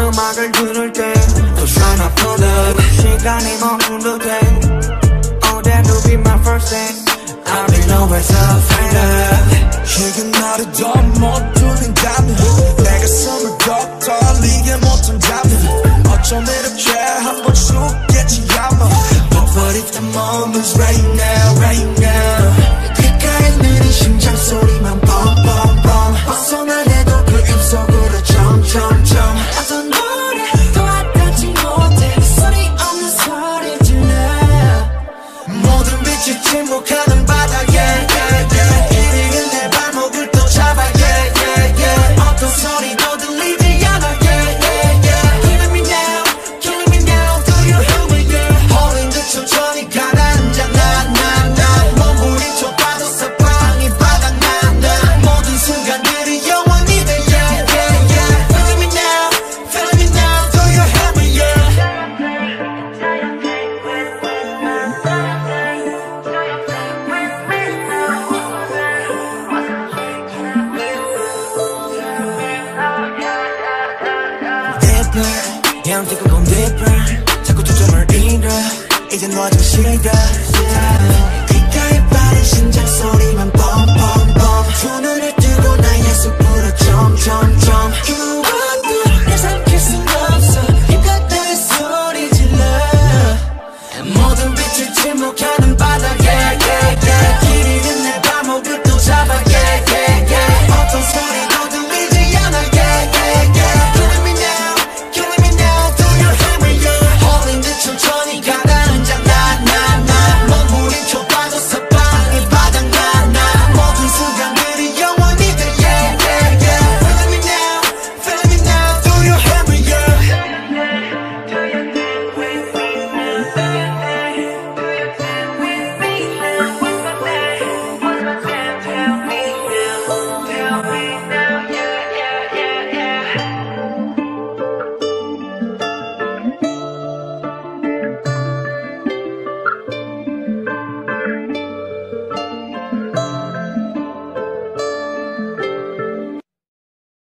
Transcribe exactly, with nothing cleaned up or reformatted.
음악을 들을 때 Cause I'm not full of 시간이 멈춘 듯해 Oh that will be my first thing I'll be nowhere so find love 이게 나를 더 못 들린다면 내 가슴을 더 떨리게 못한다면 어쩜 이렇게 한번 죽겠지 아마 But what if the moment's right now, right now 귓가에 느린 심장 소리만 뻥뻥뻥 벗어나려도 그 입속으로 점점점 어떤 노래도 와닿지 못해 소리 없는 소리 질러 모든 빛이 침묵하는 바다에 yeah, yeah. 이리는 내 발목을 또 잡아 yeah, yeah, yeah. 어떤 소리도 들리지 않아 yeah, yeah, yeah. Killing me now, killing me now Do you hear me yeah 홀린 듯 천천히 가라앉아 나나나 몸부림쳐 봐도 사방이 바닥난다 모든 순간들이 영원히 돼 yeah, yeah, yeah. Feeling me now, feeling me now Do you hear me yeah Deeper, yeah I'm taking on deeper 자꾸 초점을 잃어 이젠 너좀 싫어 귓가에 빠른 심장 소리만 뻥뻥뻥 두 눈을 뜨고 나의 숲으로 점점점